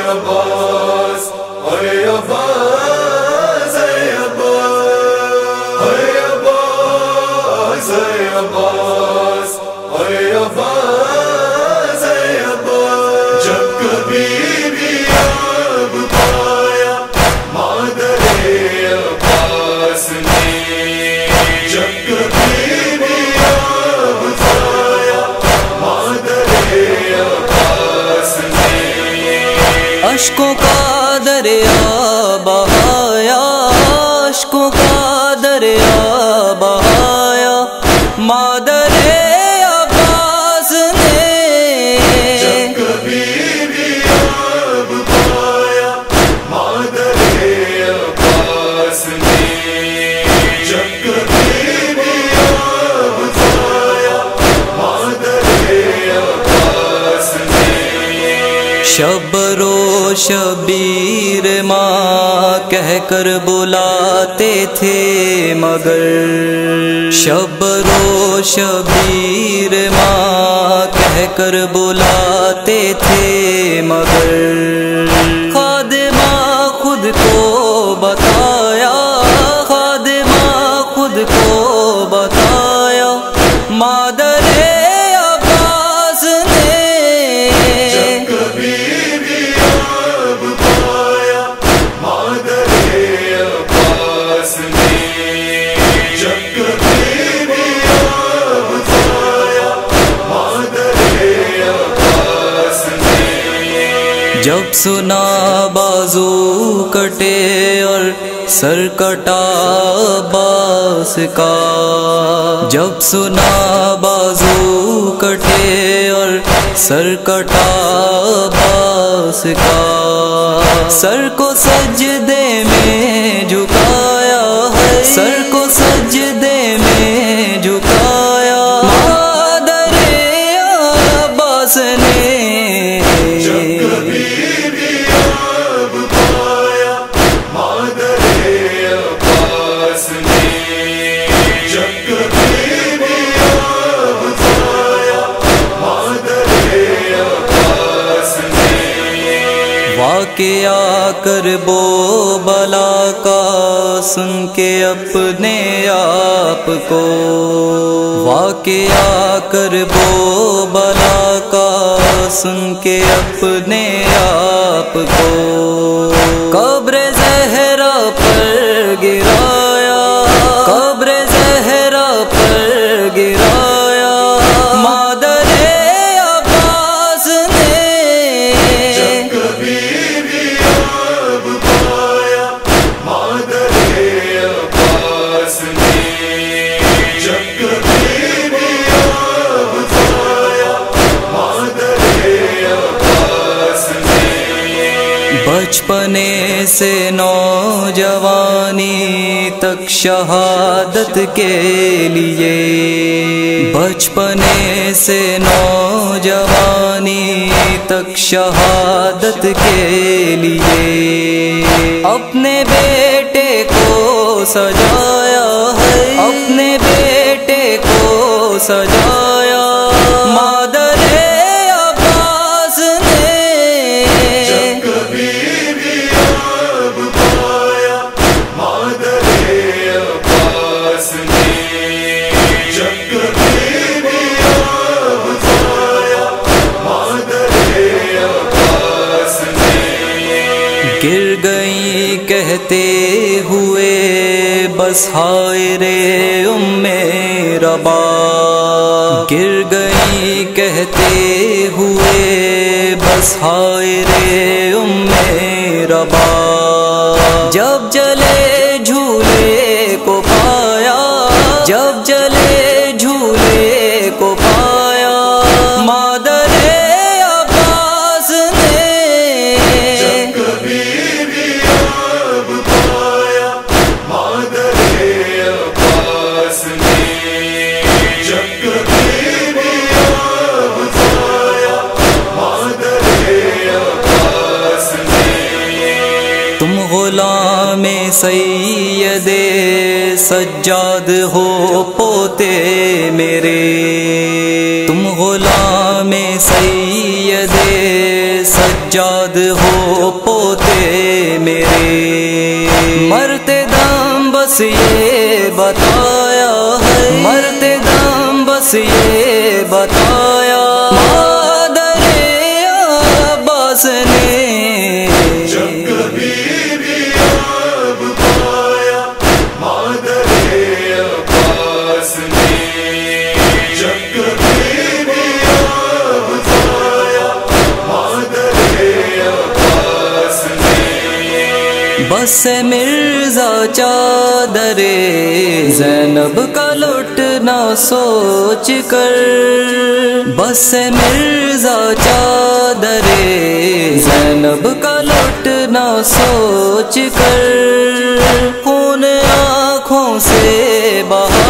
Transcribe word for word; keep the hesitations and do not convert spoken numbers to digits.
عباس اے عباس اے عباس اے عباس اے عباس اے عباس جب کبھی بھی اب پایا مادر عباس نے جب کبھی بھی اب پایا مادر عباس نے اشکوں کا دریا بہایا اشکوں کا دریا بہایا مادر عباس نے جب کبھی بھی اب پایا مادر عباس نے جب کبھی بھی اب پایا مادر عباس نے شبر و شبیر ماں کہہ کر بلاتے تھے مگر شبر و شبیر ماں کہہ کر بلاتے تھے مگر خادمہ خود کو بتایا خادمہ خود کو بتایا مادر عباس نے جب کبھی بھی اب پایا مادر عباس نے جب کبھی بھی اب پایا مادر عباس نے جب سنا بازو کٹے اور سر کٹا عباس کا جب سنا بازو کٹے اور سر کٹا عباس کا سر کو سجدے میں جھکایا ہے سر کو سجدے میں جھکایا مادر عباس نے جب کبھی بھی اب پایا مادر عباس نے جب کبھی بھی اب پایا مادر عباس نے واقعہ کربو بلا کا سن کے اپنے آپ کو واقعہ کربو بلا کا سن کے اپنے آپ کو قبر زہرا پر گرایا قبر زہرا پر گرایا مادر عباس نے جب کبھی بھی اب پایا مادر عباس نے جب کبھی بھی اب پایا مادر عباس نے بچپنے سے نوجوانی تک شہادت کے لیے بچپنے سے نوجوانی تک شہادت کے لیے اپنے بیٹے کو سجایا ہے اپنے بیٹے کو سجایا مادر عباس نے جب کبھی بھی اب پایا مادر عباس نے جب کبھی بھی اب پایا مادر عباس نے گر گئی کہتے ہوئے بس ہائے رے ام ربا گر گئی کہتے ہوئے بس ہائے رے ام ربا جب جلے جھولے کو پایا جب جلے جھولے کو پایا مادر عباس نے جب کبھی بھی اب پایا مادر عباس نے جب کبھی بھی اب پایا مادر عباس نے تم غلام سید سجاد ہو پوتے میرے تم غلام سید سجاد سجاد ہو پوتے میرے، مرتے دم بس یہ بتایا ہے، مرتے دم بس یہ بتایا مادر عباس نے، جب کبھی بھی آب پایا مادر عباس نے، جب کبھی بھی آب پایا مادر عباس نے، بس مرزا چادر زینب کا لٹنا سوچ کر، بس مرزا چادر زینب کا لٹنا سوچ کر، خون آنکھوں سے بہا